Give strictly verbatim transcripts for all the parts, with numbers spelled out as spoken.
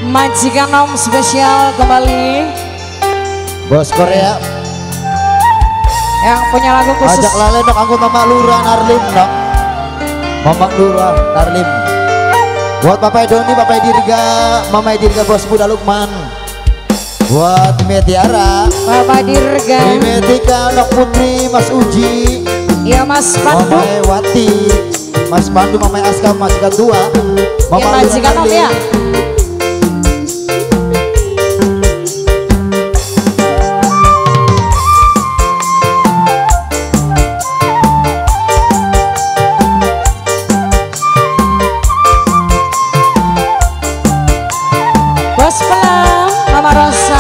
Majikan Om spesial kembali. Bos Korea yang punya lagu khusus. ajak lale dok aku Mama Lura Narlim dok. Mama Lura Narlim. Buat Papa Doni, Papa Dirga, Mama Dirga, Bos Muda Lukman. Buat Metiara, Papa Dirga, Metika, Dok Putri, Mas Uji, ya Mas Pandu, Mama Wati, Mas Pandu, Mama Aska, Mas Ketua, Mama ya majikan Om ya. Bos Pelang, Mama Rosa.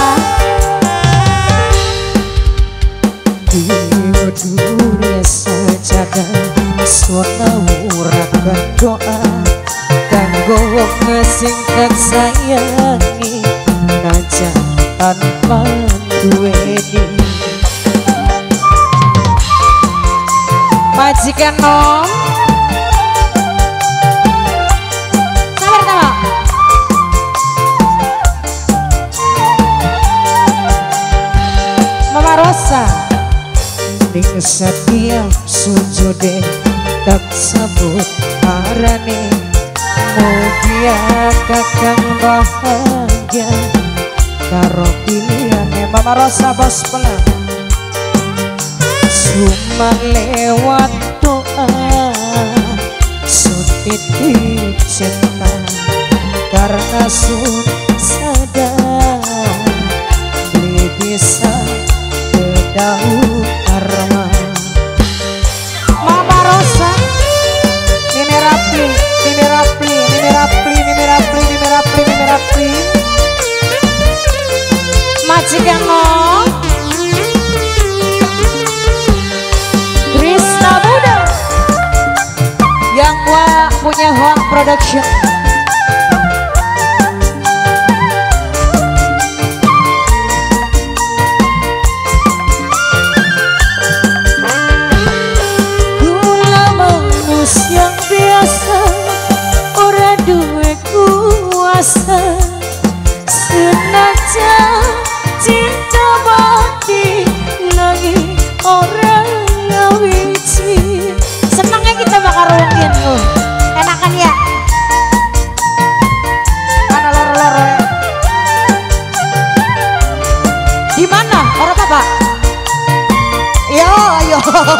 Di dunia sajadah sona urakan doa kanggo ngesingkat sayangi naja tanpa duweni. Majikan Om sabar tama. Mama Rosa ning setiap sujude tak sebut arane mugia kakang bahagia karo pilihane. Mama Rosa Bos Pelang cuma lewat doa sutitip cinta karena sun sadar beli bisa kedau karma. Mama Rosa Nini Rapli, Nini Rapli, Nini Rapli, Nini Rapli, Nini Rapli, Nini Rapli. Majikan Om Krishna Buddha yang wa punya Hoang Production. Gula manusia yang biasa ora duwe kuasa senajan cinta mati lagi orang ngawiji. Senangnya kita bakal ruangin loh, enakan ya. Mana loro-loro ya? Di mana? Orang apa? Yo, yo.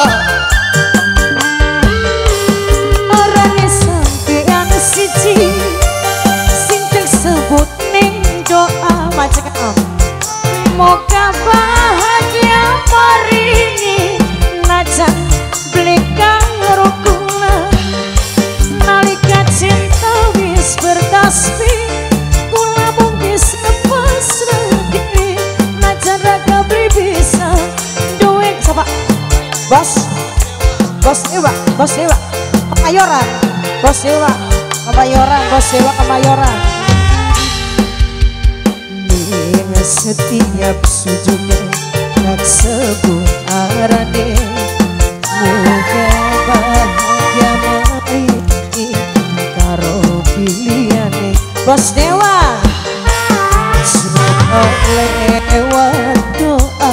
Orangnya sampean siji, sing tersebut ning doa majikan Om. Moga bahagia marini najan bleka rukuna nalika cinta wis bertasbih kula mung wis lepas diri najan raga beli bisa duit coba. Bos Bos Dewa, Bos Dewa Kemayoran, Bos Dewa Kemayoran, Bos Dewa Kemayoran. Setiap sujudnya tak sebut arane muga bahagia marini karo pilihane. Bos Dewa suka lewat doa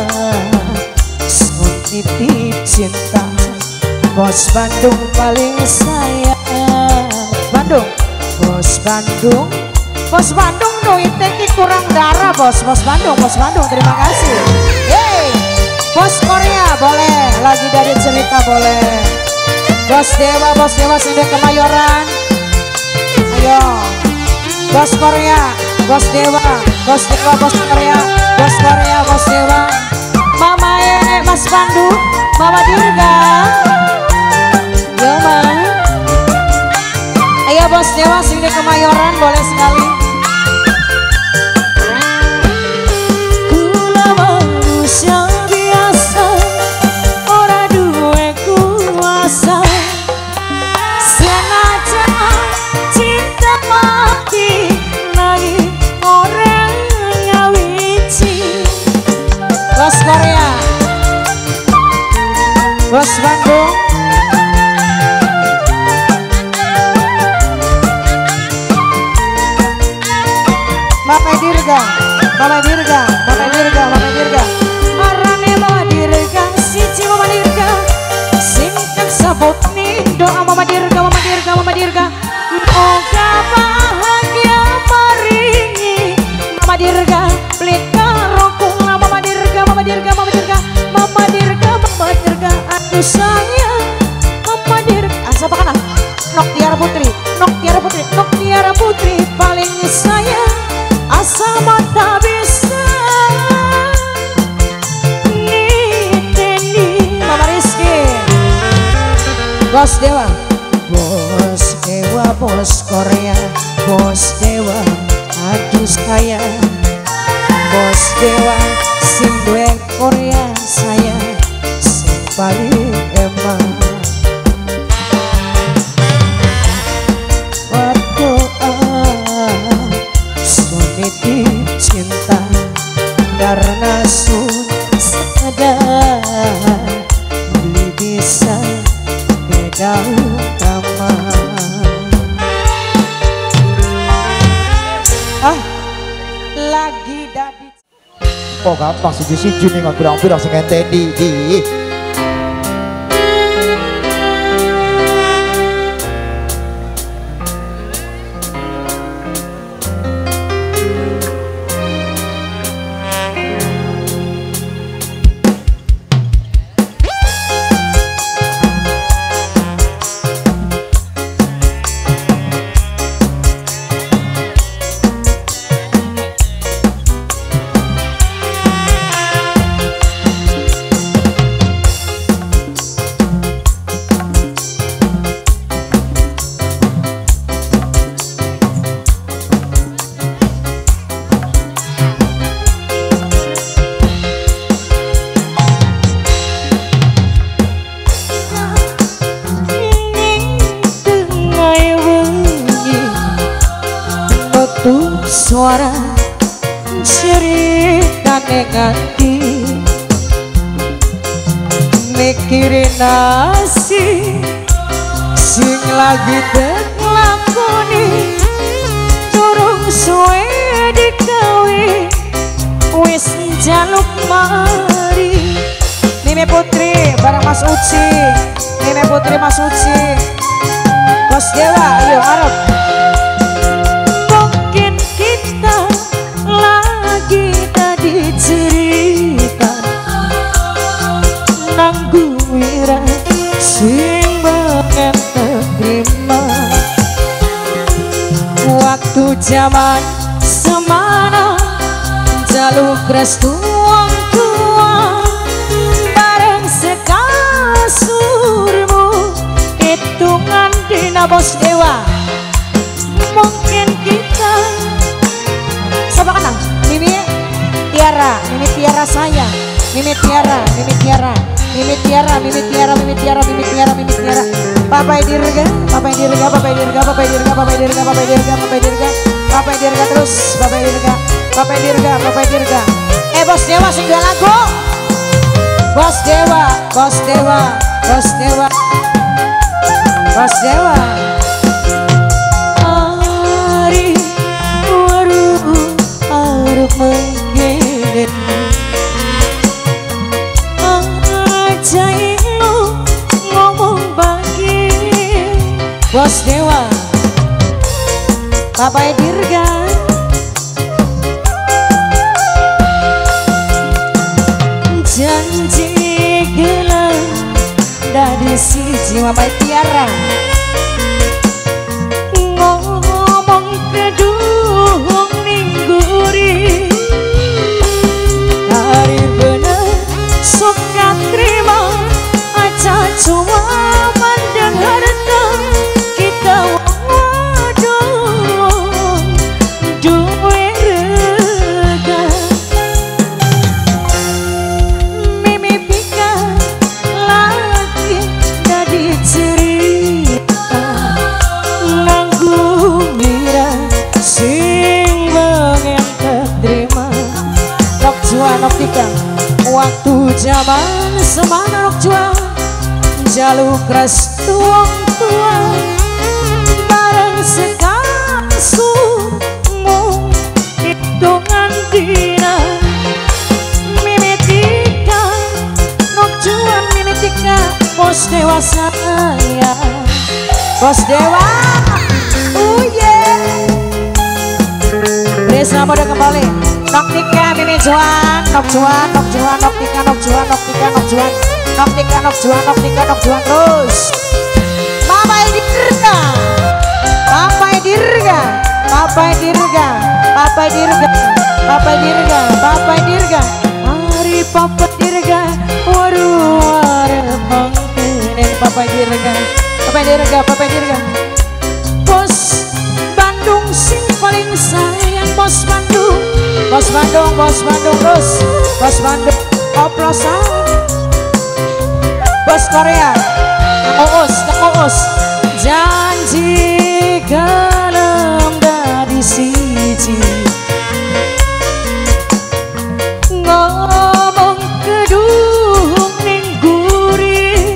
sun titip cinta Bos Bandung paling sayang. Bandung, Bos Bandung, Bos Bandung duitnya kurang darah bos. Bos Bandung, Bos Bandung terima kasih. Yeay. Bos Korea boleh, lagi dari cerita boleh. Bos Dewa, Bos Dewa sudah Kemayoran. Ayo Bos Korea, Bos Dewa, Bos Dewa, Bos Korea, Bos Korea, Bos Dewa. Mama E, Mas Pandu, Mama Dirga. Yo ma. Ayo Bos Dewa sudah Kemayoran boleh sekali. Manusia biasa ora duwe kuasa senaja cinta mati lagi orang ngawiji. Bos Korea, Bos Bandung, Dirga, Mama Dirga, Mama Dirga, Mama Dirga. Arane Mama Dirga, siji Mama Dirga. Sing tersebut nih doa Mama Dirga, Mama Dirga, Mama Dirga. Moga bahagia maringi Mama Dirga, pelita rokung Mama Dirga, Mama Dirga, Mama Dirga, Mama Dirga, Mama Dirga. Aduh sayang, Mama Dirga. Asa apa kana? Nok Tiara Putri, Nok Tiara Putri, Nok Tiara Putri paling sayang. Asa mata bisa niteni Mama Rizky. Bos Dewa, Bos Dewa, Bos Korea, Bos Dewa, aduh sayang. Bos Dewa, sing duwe Korea sayang, sing paling emang. Suniti cinta karena sun sadar beli bisa beda utama. Ah lagi dadi Oh gampang siji-siji nih nggak pirang-pirang sing ngenteni di. Suara cerita negatif mikirin nasi sing lagi teklakoni turung suwe dikawi wis jaluk mari. Mimi Putri bareng Mas Uci, Mimi Putri Mas Uci, Bos Dewa ayo Arab. Cerita nanggung wira sing banget terima waktu zaman semana jaluk restu wong tua bareng sekasurmu hitungan dina Bos Dewa. Mungkin kita sama kenang Mimi Tiara, Mimi Tiara sayang, Mimi Tiara, Mimi Tiara, Mimi Tiara, Mimi Tiara, Mimi Tiara, Mimi Tiara, Mimi Tiara. Papai Dirga, Papai Dirga, Papai Dirga, Papai Dirga, Papai Dirga, Papai Dirga, Papai Dirga, Papai Dirga terus, Papai Dirga, Papai Dirga, Papai Dirga. Eh Bos Dewa sing dua lagu. Bos Dewa, Bos Dewa, Bos Dewa, Bos Dewa. Ari waru arep menggeden ajaib lu ngomong bagi Bos Dewa, Papai Dirga. Janji gelang dari siji Papai Tiara ngomong kedung ningguri hari bener suka terima aja cuma mandang harta kita waduh duwe rega Mimi Pika lagi jadi cerita nanggung mira sing pengen terima nok jua nok Pika waktu zaman semana nok jua jaluk restu wong tua bareng sekasurmu hitungan Bos Dewa. Oh yeah. Please nama udah kembali. Nok Tika Mimi Juan, Nok Juan, Nok Juan, Nok Tika, Nok Juan, Nok Tika, Nok Juan, Nok Tika, Nok Juan, Nok Tika, Nok Juan terus. Mama Dirga, Papa Dirga, Papa Dirga, Papa Dirga, Papa Dirga, Papa Dirga. Hari Papa Dirga, waduh waduh mangkenen Papa Dirga, Papa Dirga, Papa Dirga. Bos Bandung sing paling sayang, Bos Bandung, Bos Bandung, Bos Bandung terus, Bos Bandung oplosan, Bos Korea, Kang Uus, Kang Uus. Janji kalem dari siji, ngomong kedung ning gurih,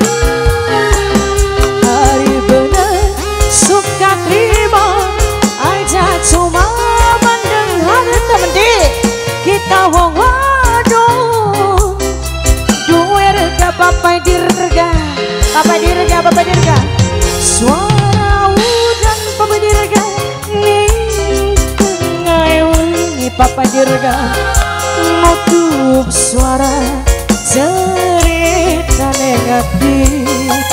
hari bener suka terima aja cuma mendengar temen kita wong waduh duwe rega Papa Dirga, Papa Dirga, Papa Dirga. Suara udan Papa Dirga ning tengah wengi Papa Dirga nutup suara cerita negatif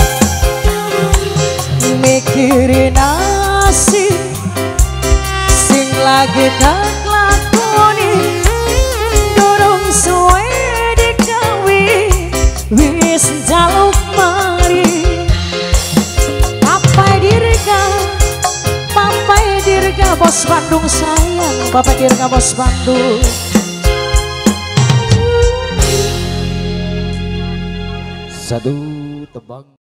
mikirin nasib sing lagi tak lakoni dorong suwe dikawi wis jaluk mari. Bos Bandung sayang, Papa Dirga Bos Bandung. Satu tebang.